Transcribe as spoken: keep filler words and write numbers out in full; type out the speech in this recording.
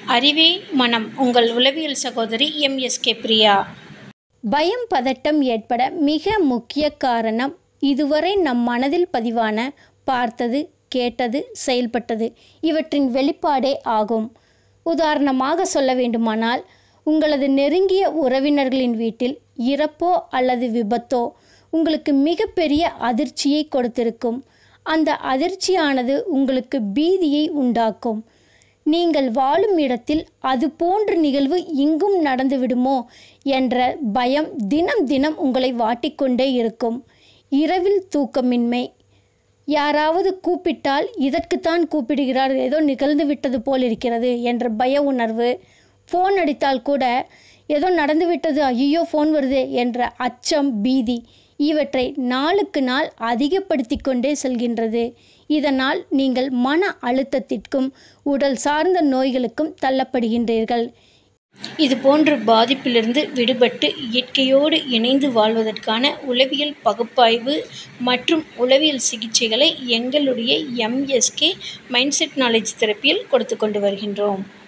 அறிவே மனம். உங்கள் உளவியல் சகோதரி எம் எஸ் கே பிரியா. பயம், பதட்டம் ஏற்பட மிக முக்கிய காரணம் இதுவரை நம் மனதில் பதிவான பார்த்தது, கேட்டது, செயல்பட்டது இவற்றின் வெளிப்பாடே ஆகும். உதாரணமாக சொல்ல வேண்டுமானால், உங்களது நெருங்கிய உறவினர்களின் வீட்டில் இறப்போ அல்லது விபத்தோ உங்களுக்கு மிகப்பெரிய அதிர்ச்சியை கொடுத்திருக்கும். அந்த அதிர்ச்சியானது உங்களுக்கு பீதியை உண்டாக்கும். நீங்கள் வாழும் இடத்தில் அது போன்ற நிகழ்வு இங்கும் நடந்துவிடுமோ என்ற பயம் தினம் தினம் உங்களை வாட்டிக்கொண்டே இருக்கும். இரவில் தூக்கமின்மை, யாராவது கூப்பிட்டால் இதற்குத்தான் கூப்பிடுகிறார், ஏதோ நிகழ்ந்து விட்டது போல் இருக்கிறது என்ற பய உணர்வு. ஃபோன் அடித்தால் கூட ஏதோ நடந்துவிட்டது, ஐயோ ஃபோன் வருது என்ற அச்சம், பீதி இவற்றை நாளுக்கு நாள் அதிகப்படுத்தி கொண்டே செல்கின்றது. இதனால் நீங்கள் மன அழுத்தத்திற்கும் உடல் சார்ந்த நோய்களுக்கும் தள்ளப்படுகின்றீர்கள். இது போன்ற பாதிப்பிலிருந்து விடுபட்டு இயற்கையோடு இணைந்து வாழ்வதற்கான உளவியல் பகுப்பாய்வு மற்றும் உளவியல் சிகிச்சைகளை எங்களுடைய M S K mind set knowledge தெரப்பியில் கொடுத்து கொண்டு வருகின்றோம்.